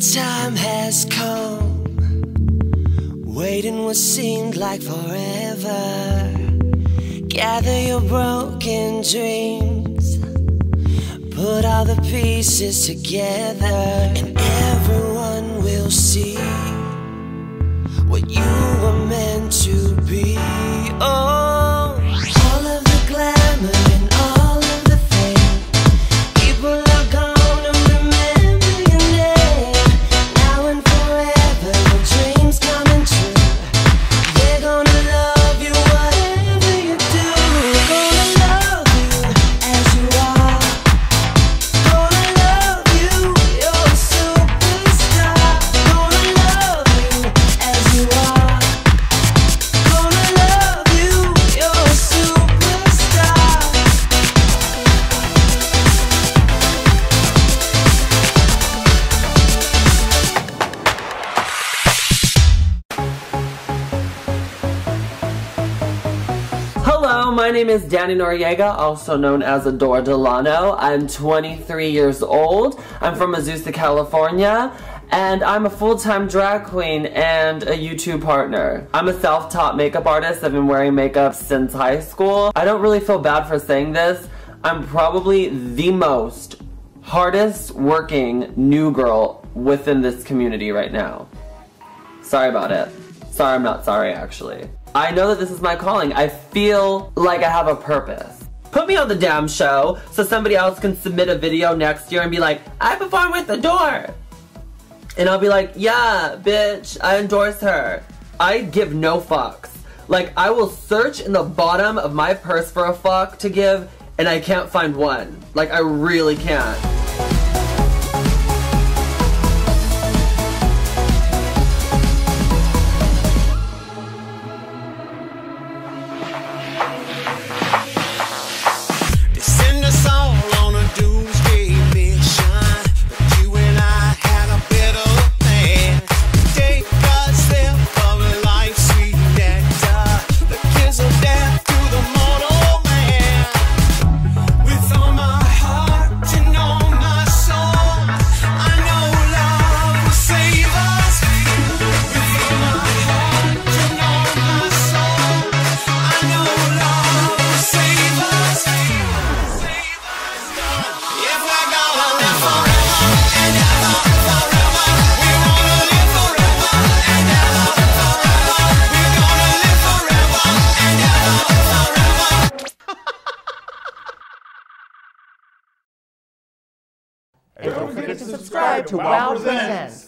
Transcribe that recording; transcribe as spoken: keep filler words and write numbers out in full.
time has come, waiting what seemed like forever. Gather your broken dreams, put all the pieces together, and everyone will see what you were meant to be. Oh, all of the glamour and all of the fame, people are gonna remember your name. Now and forever, your dreams coming true. They're gonna love you whatever you do. Gonna love you as you are. Gonna love you, you're a superstar. Gonna love you as you are. Gonna love you, you're a superstar. Hello, my name is Danny Noriega, also known as Adora Delano. I'm twenty-three years old. I'm from Azusa, California, and I'm a full-time drag queen and a YouTube partner. I'm a self-taught makeup artist. I've been wearing makeup since high school. I don't really feel bad for saying this. I'm probably the most hardest working new girl within this community right now. Sorry about it. Sorry, I'm not sorry, actually. I know that this is my calling. I feel like I have a purpose. Put me on the damn show so somebody else can submit a video next year and be like, I perform with Adore. And I'll be like, yeah, bitch, I endorse her. I give no fucks. Like, I will search in the bottom of my purse for a fuck to give, and I can't find one. Like, I really can't. Send us all on a doomsday mission, but you and I had a better plan. Take a sip of life's sweet nectar, the kiss of death to the mortal man. With all my heart and all my soul, I know love will save us. With all my heart and all my soul, I know love will save us. If we're gonna live forever and ever, forever, we wanna live forever and ever, forever. We're gonna live forever and ever, forever. And don't forget to subscribe to Wow Presents.